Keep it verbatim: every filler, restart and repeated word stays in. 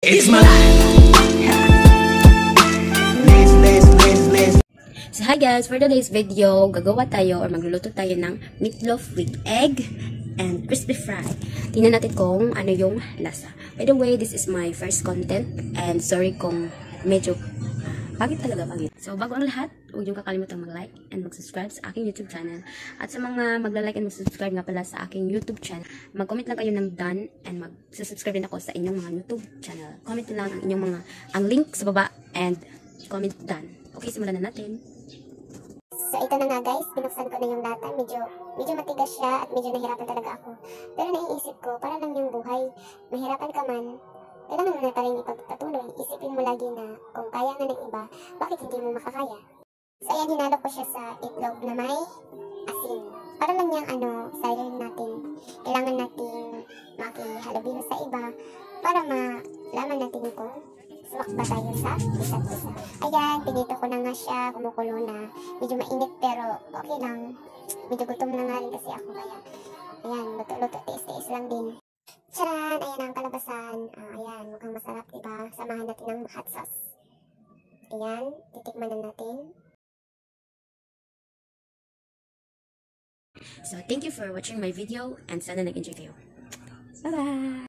It's my life. So hi guys, for today's video, gagawa tayo or magluluto tayo ng meatloaf with egg and crispy fry. Tingnan natin kung ano yung lasa. By the way, this is my first content and sorry kung medyo pagit talaga pagit. So bago ang lahat, huwag niyong kakalimutan mag-like and mag-subscribe sa aking YouTube channel. At sa mga magla-like and mag-subscribe nga pala sa aking YouTube channel, mag-comment lang kayo ng done and mag-subscribe din ako sa inyong mga YouTube channel. Comment lang ang inyong mga ang link sa baba and comment done. Okay, simulan na natin. So ito na nga guys, binuksan ko na yung lata. Medyo, medyo matigas siya at medyo nahirapan talaga ako. Pero naiisip ko, para lang yung buhay. Mahirapan ka man, kailangan mo na pa rin ipagpatuloy. Isipin mo lagi na kung kaya nga ng iba, bakit hindi mo makakaya? So ayan, hinalo ko siya sa itlog na may asin. Para lang yung ano, sayang natin. Kailangan natin makihalubilo sa iba para malaman natin kung sumak ba tayo sa isa't isa. Ayan, pinito ko na nga siya, kumukulo na. Medyo mainit pero okay lang. Medyo gutom na nga rin kasi ako kaya. Ayan, luto-luto, tiis-tiis lang din. Charan! Ayan ang kalabasan. Uh, ayan, mukhang masarap, diba? Samahan natin ng hot sauce. Ayan, titikman na natin. So thank you for watching my video and sana nag-enjoy kayo. Bye-bye!